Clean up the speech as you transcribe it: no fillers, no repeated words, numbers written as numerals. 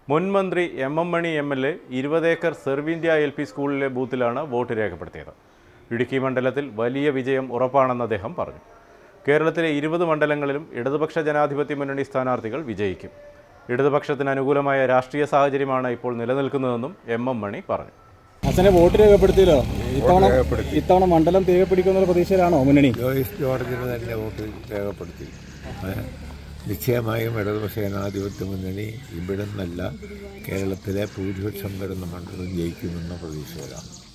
മുൻമന്ത്രി M Mani MLA 20 acre സെർവിന്ത്യ LP സ്കൂളിലെ ബൂത്തിലാണ് വോട്ട് രേഖപ്പെടുത്തിയത്. ഇടുക്കി മണ്ഡലത്തിൽ വലിയ വിജയം ഉറപ്പാണെന്ന് അദ്ദേഹം പറഞ്ഞു. കേരളത്തിലെ 20 മണ്ഡലങ്ങളിലും ഇടതുപക്ഷ ജനാധിപത്യ മുന്നണി സ്ഥാനാർത്ഥികൾ വിജയിക്കും. ഇടതുപക്ഷത്തിന് അനുകൂലമായ രാഷ്ട്രീയ സാഹചര്യമാണ് ഇപ്പോൾ നിലനിൽക്കുന്നതെന്നും എം മണി പറഞ്ഞു. അച്ഛനെ വോട്ട് രേഖപ്പെടുത്തിയല്ലോ, ഇത്തവണ മണ്ഡലം തിരികെപ്പിടിക്കുമെന്നുള്ള പ്രതീക്ഷയിലാണോ മുന്നണി? ജോയിസ് ജോർജിന് തന്നെ വോട്ട് രേഖപ്പെടുത്തി. നിശ്ചയമായും ഇടതുപക്ഷ ജനാധിപത്യ മുന്നണി ഇവിടെ നിന്നല്ല കേരളത്തിലെ ഭൂരിപക്ഷം വരുന്ന മണ്ഡലം ജയിക്കുമെന്ന പ്രതീക്ഷയിലാണ്.